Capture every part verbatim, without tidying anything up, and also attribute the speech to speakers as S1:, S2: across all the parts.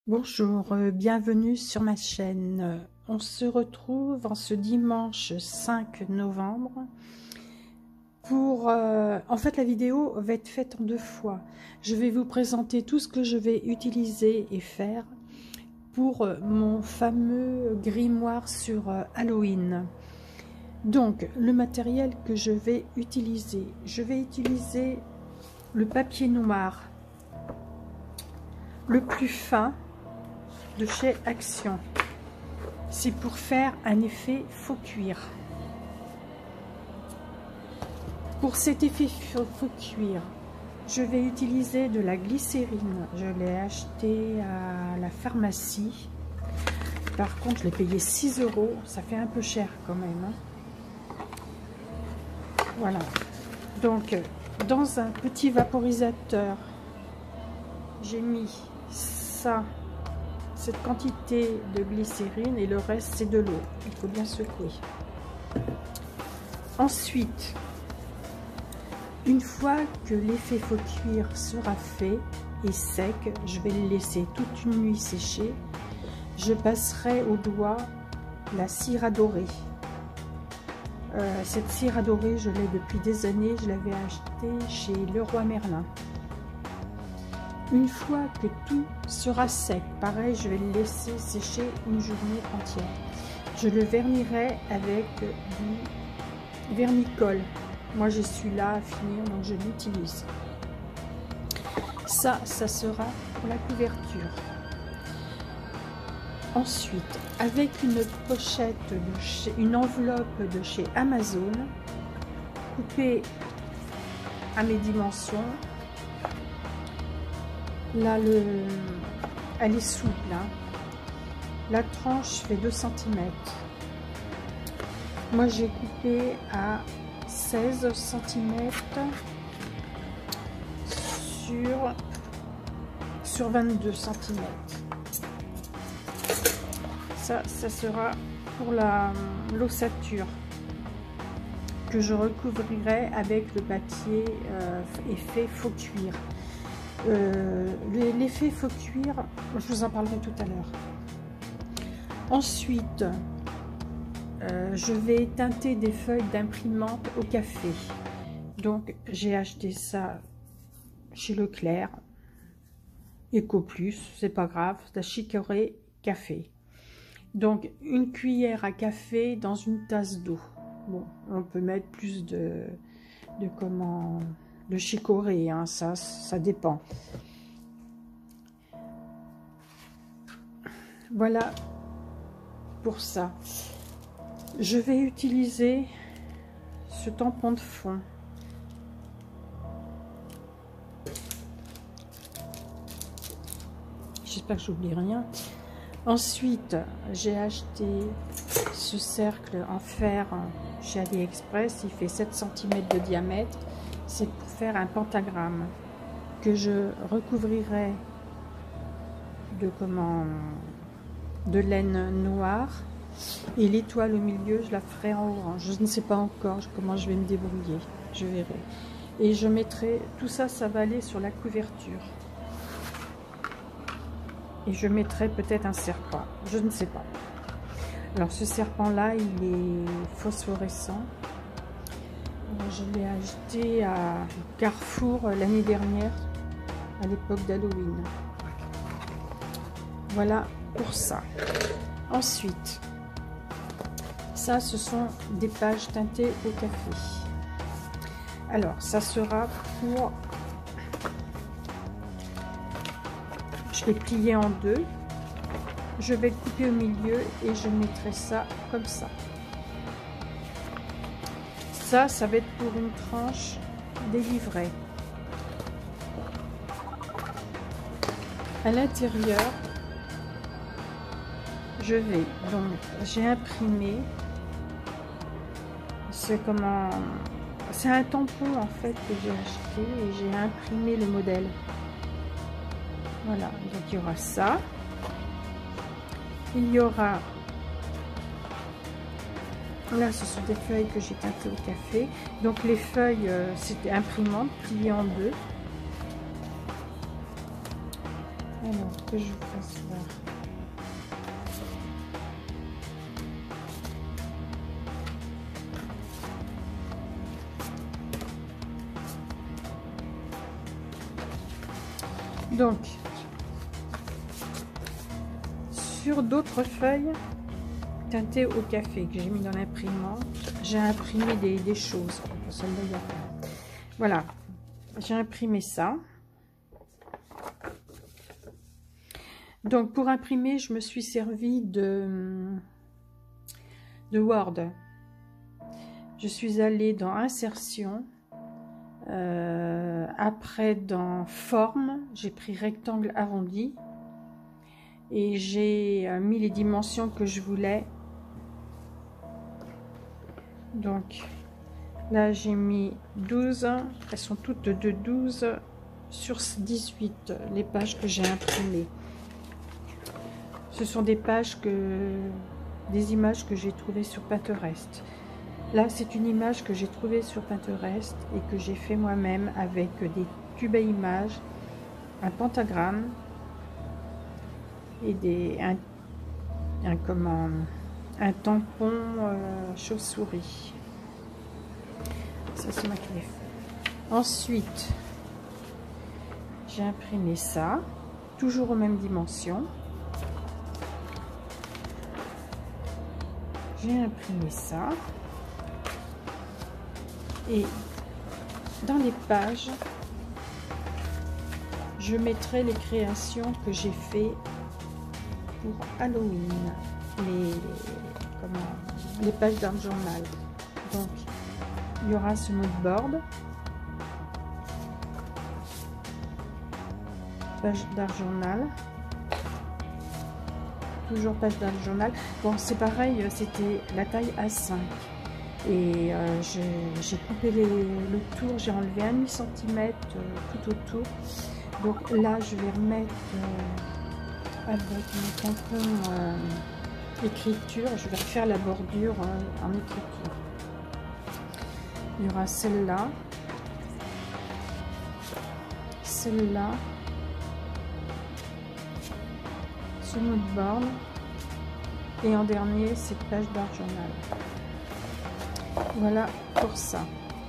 S1: Bonjour, euh, bienvenue sur ma chaîne. Euh, On se retrouve en ce dimanche cinq novembre pour... euh, en fait, la vidéo va être faite en deux fois. Je vais vous présenter tout ce que je vais utiliser et faire pour euh, mon fameux grimoire sur euh, Halloween. Donc, le matériel que je vais utiliser. Je vais utiliser le papier noir, le plus fin, de chez Action. C'est pour faire un effet faux cuir. Pour cet effet faux cuir, je vais utiliser de la glycérine. Je l'ai acheté à la pharmacie. Par contre, je l'ai payé six euros. Ça fait un peu cher quand même. Hein. Voilà. Donc, dans un petit vaporisateur, j'ai mis ça. Cette quantité de glycérine et le reste c'est de l'eau. Il faut bien secouer. Ensuite, une fois que l'effet faux cuir sera fait et sec, je vais le laisser toute une nuit sécher. Je passerai au doigt la cire à dorer. Euh, cette cire à dorer, je l'ai depuis des années. Je l'avais achetée chez Leroy Merlin. Une fois que tout sera sec, pareil, je vais le laisser sécher une journée entière. Je le vernirai avec du vernicole. Moi, je suis là à finir, donc je l'utilise. Ça, ça sera pour la couverture. Ensuite, avec une pochette, de chez, une enveloppe de chez Amazon, coupée à mes dimensions. Là, le, elle est souple. Hein. La tranche fait deux centimètres. Moi, j'ai coupé à seize centimètres sur, sur vingt-deux centimètres. Ça, ça sera pour la l'ossature que je recouvrirai avec le papier euh, effet faux cuir. Euh, l'effet faux cuir, je vous en parlerai tout à l'heure. Ensuite, euh, je vais teinter des feuilles d'imprimante au café. Donc, j'ai acheté ça chez Leclerc, Eco Plus, c'est pas grave, la chicorée café. Donc, une cuillère à café dans une tasse d'eau. Bon, on peut mettre plus de, de comment... de chicorée, hein, ça, ça dépend. Voilà pour ça. Je vais utiliser ce tampon de fond. J'espère que j'oublie rien. Ensuite, j'ai acheté ce cercle en fer chez AliExpress. Il fait sept centimètres de diamètre. C'est pour faire un pentagramme que je recouvrirai de comment de laine noire et l'étoile au milieu je la ferai en orange. Je ne sais pas encore comment je vais me débrouiller, je verrai. Et je mettrai tout ça, ça va aller sur la couverture. Et je mettrai peut-être un serpent, je ne sais pas. Alors ce serpent là, il est phosphorescent. Je l'ai acheté à Carrefour l'année dernière, à l'époque d'Halloween. Voilà pour ça. Ensuite, ça, ce sont des pages teintées au café. Alors, ça sera pour... Je l'ai plié en deux. Je vais le couper au milieu et je mettrai ça comme ça. Ça, ça va être pour une tranche délivrée. À l'intérieur, je vais donc, j'ai imprimé, c'est comment, c'est un tampon en fait que j'ai acheté et j'ai imprimé le modèle. Voilà, donc il y aura ça. Il y aura... Là, ce sont des feuilles que j'ai teintées au café. Donc, les feuilles, euh, c'était imprimante, pliées en deux. Alors, que je vous fasse voir. Donc, sur d'autres feuilles teintées au café que j'ai mis dans l'imprimante, j'ai imprimé des, des choses. Voilà, j'ai imprimé ça. Donc, pour imprimer, je me suis servi de, de Word. Je suis allée dans Insertion. Euh, après, dans Forme, j'ai pris rectangle arrondi. Et j'ai euh, mis les dimensions que je voulais. Donc, là, j'ai mis douze. Elles sont toutes de douze sur dix-huit, les pages que j'ai imprimées. Ce sont des pages que... des images que j'ai trouvées sur Pinterest. Là, c'est une image que j'ai trouvée sur Pinterest et que j'ai fait moi-même avec des tubes à images, un pentagramme et des, un, un, comment, un tampon euh, chauve-souris. Ça, c'est moi qui l'ai fait. Ensuite, j'ai imprimé ça, toujours aux mêmes dimensions. J'ai imprimé ça. Et dans les pages, je mettrai les créations que j'ai fait pour Halloween, les, comment, les pages d'art journal. Donc, il y aura ce mood board, page d'art journal, toujours page d'art journal. Bon, c'est pareil, c'était la taille A cinq. Et euh, j'ai coupé les, le tour, j'ai enlevé un demi centimètre euh, tout autour. Donc là, je vais remettre euh, avec mon tampon euh, écriture, je vais refaire la bordure euh, en écriture. Il y aura celle-là, celle-là, ce moodboard et en dernier, cette page d'art journal. Voilà pour ça.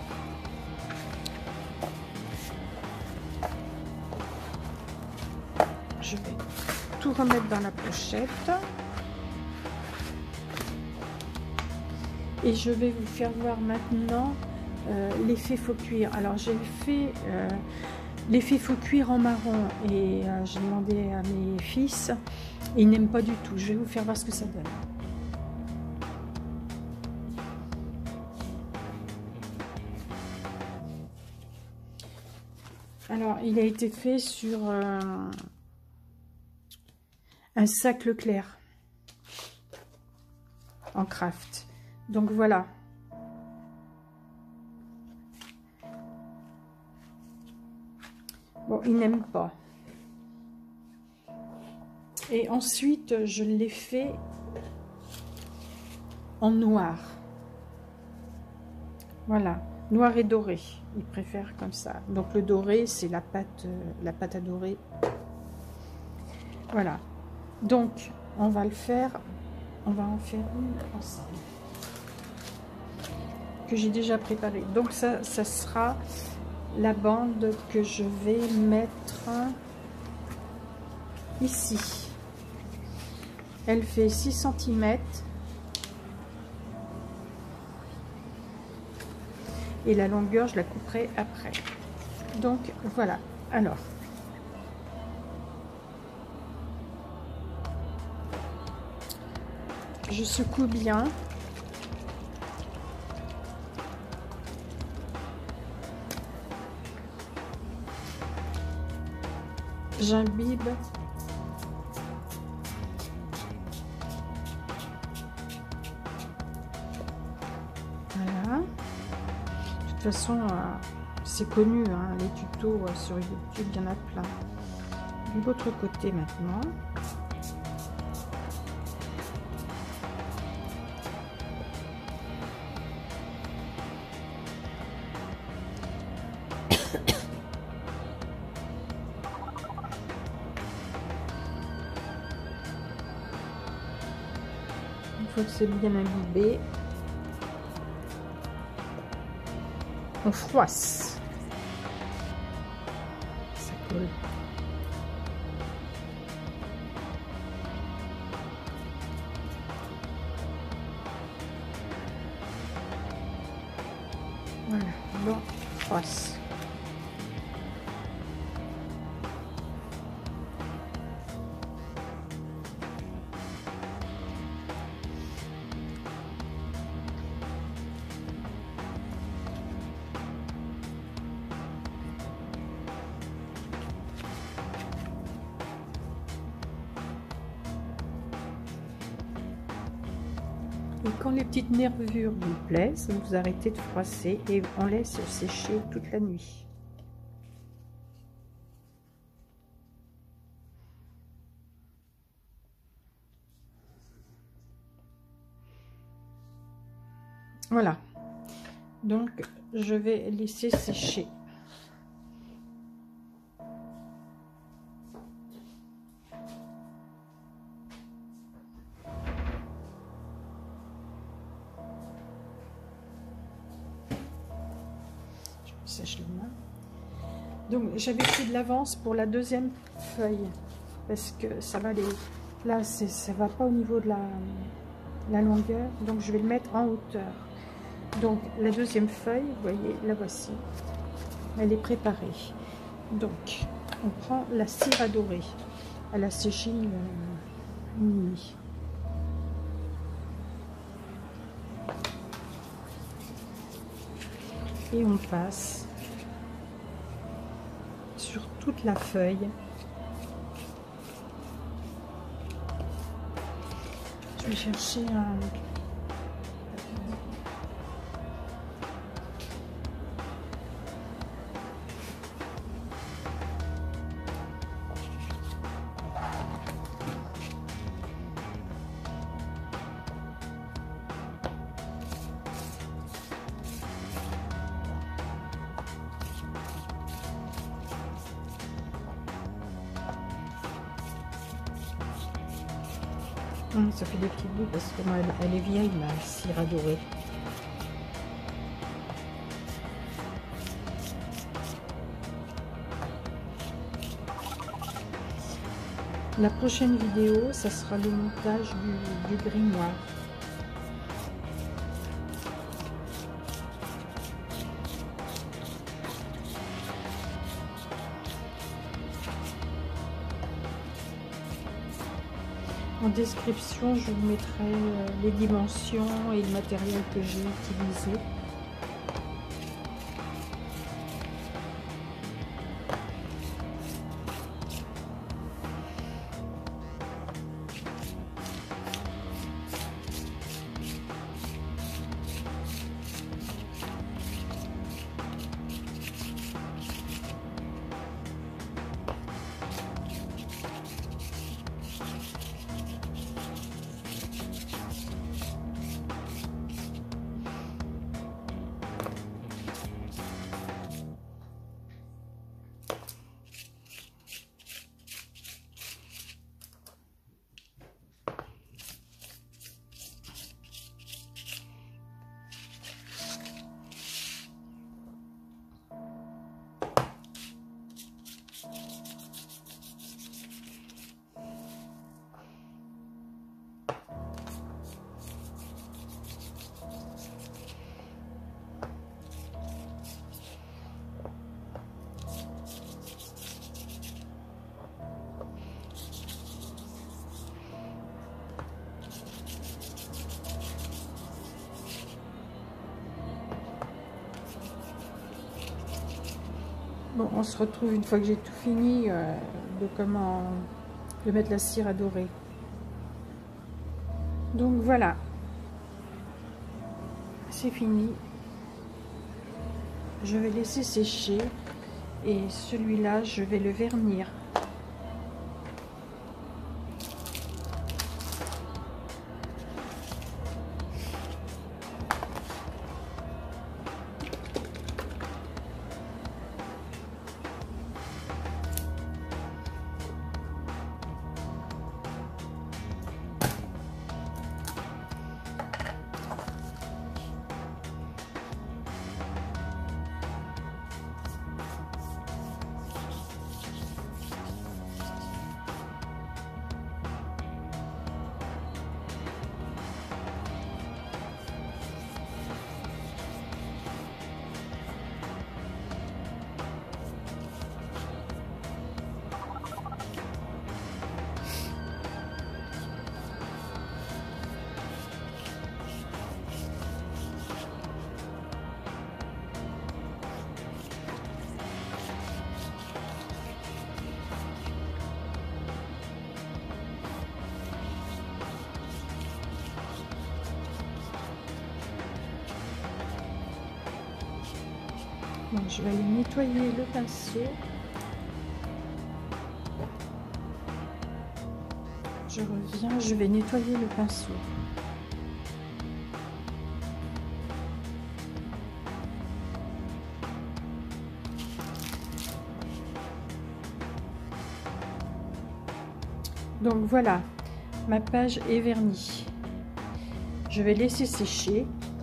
S1: Je vais tout remettre dans la pochette. Et je vais vous faire voir maintenant euh, l'effet faux cuir. Alors j'ai fait euh, l'effet faux cuir en marron et euh, j'ai demandé à mes fils. Et ils n'aiment pas du tout. Je vais vous faire voir ce que ça donne. Alors, il a été fait sur euh, un sac Leclerc en craft. Donc voilà. Bon, il n'aime pas. Et ensuite, je l'ai fait en noir. Voilà. Noir et doré, il préfère comme ça. Donc le doré, c'est la pâte, euh, la pâte à dorer. Voilà. Donc on va le faire, on va en faire une ensemble que j'ai déjà préparée. Donc ça, ça sera la bande que je vais mettre ici. Elle fait six centimètres. Et la longueur, je la couperai après. Donc, voilà. Alors, je secoue bien. J'imbibe. Voilà. De toute façon, euh, c'est connu, hein, les tutos euh, sur YouTube, il y en a plein. De l'autre côté maintenant. fois que c'est bien imbibé, on froisse. Ça colle. Voilà, bon, froisse. Et quand les petites nervures vous plaisent, vous arrêtez de froisser et on laisse sécher toute la nuit. Voilà. Donc, je vais laisser sécher. Sèche les mains. Donc j'avais pris de l'avance pour la deuxième feuille parce que ça va aller là, ça va pas au niveau de la, la longueur, donc je vais le mettre en hauteur. Donc la deuxième feuille, vous voyez, la voici, elle est préparée. Donc on prend la cire à dorer, elle a séché une, une nuit. Et on passe sur toute la feuille. Je vais chercher un... Ça fait des petits bouts parce qu'elle elle est vieille, ma cire à dorer. La prochaine vidéo, ça sera le montage du, du grimoire. En description, je vous mettrai les dimensions et le matériel que j'ai utilisé. Bon, on se retrouve une fois que j'ai tout fini euh, de comment de mettre la cire à dorer. Donc voilà, c'est fini. Je vais laisser sécher et celui-là, je vais le vernir. Maintenant, je vais aller nettoyer le pinceau. Je reviens, je vais nettoyer le pinceau. Donc voilà, ma page est vernie. Je vais laisser sécher.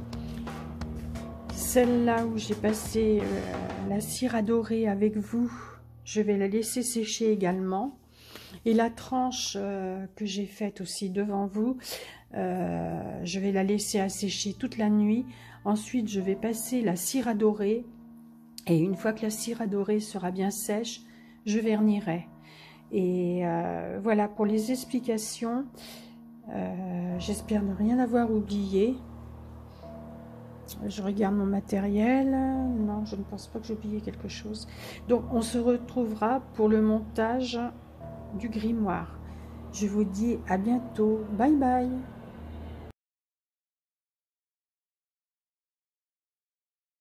S1: Celle-là où j'ai passé euh, la cire à dorer avec vous, je vais la laisser sécher également. Et la tranche euh, que j'ai faite aussi devant vous, euh, je vais la laisser assécher toute la nuit. Ensuite, je vais passer la cire à dorer. Et une fois que la cire à dorer sera bien sèche, je vernirai. Et euh, voilà pour les explications. Euh, j'espère ne rien avoir oublié. Je regarde mon matériel. Non, je ne pense pas que j'ai oublié quelque chose. Donc, on se retrouvera pour le montage du grimoire. Je vous dis à bientôt. Bye bye.